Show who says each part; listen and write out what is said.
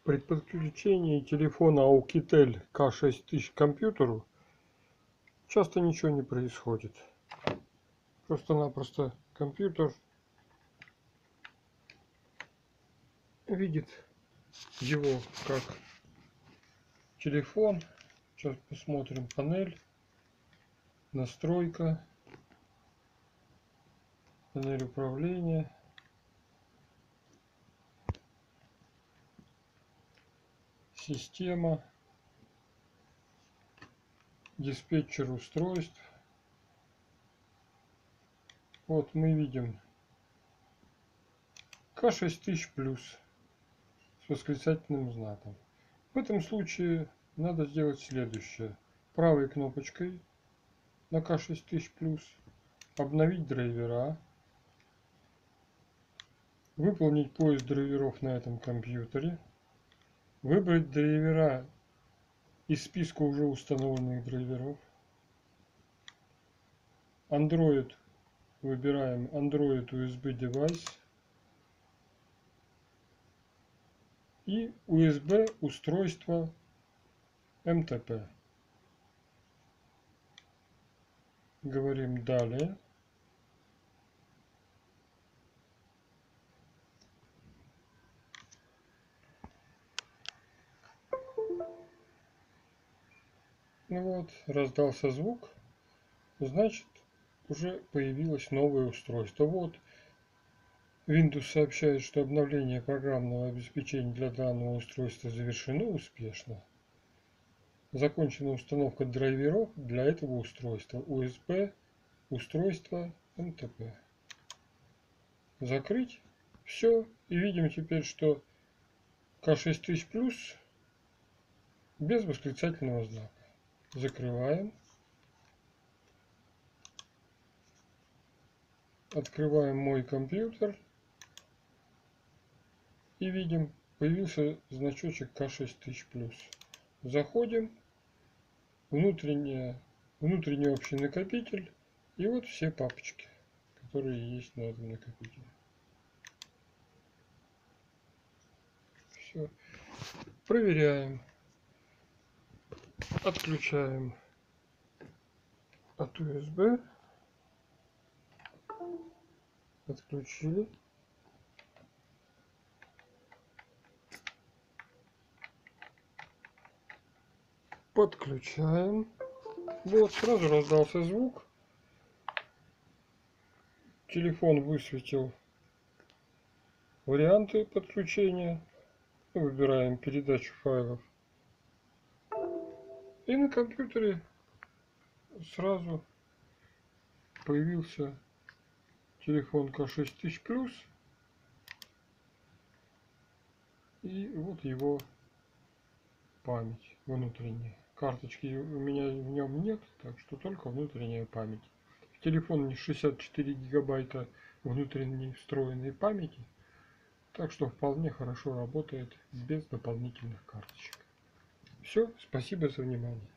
Speaker 1: При подключении телефона Oukitel K6000 к компьютеру часто ничего не происходит. Просто-напросто компьютер видит его как телефон. Сейчас посмотрим: панель, настройка, панель управления, система, диспетчер устройств. Вот мы видим K6000+ с восклицательным знаком. В этом случае надо сделать следующее: правой кнопочкой на K6000+ обновить драйвера, выполнить поиск драйверов на этом компьютере, выбрать драйвера из списка уже установленных драйверов. Android выбираем Android USB Device и USB устройство MTP. Говорим далее. Ну вот, раздался звук, значит, уже появилось новое устройство. Вот, Windows сообщает, что обновление программного обеспечения для данного устройства завершено успешно. Закончена установка драйверов для этого устройства USB устройство MTP. Закрыть. Все. И видим теперь, что K6000+ без восклицательного знака. Закрываем. Открываем мой компьютер. И видим, появился значочек K6000+. Заходим. Внутренний общий накопитель. И вот все папочки, которые есть на этом накопителе. Все. Проверяем. Отключаем от USB. Отключили. Подключаем. Вот, сразу раздался звук. Телефон высветил варианты подключения. Выбираем передачу файлов. И на компьютере сразу появился телефон K6000+. И вот его память внутренняя. Карточки у меня в нем нет, так что только внутренняя память. В телефоне 64 гигабайта внутренней встроенной памяти, так что вполне хорошо работает без дополнительных карточек. Все, спасибо за внимание.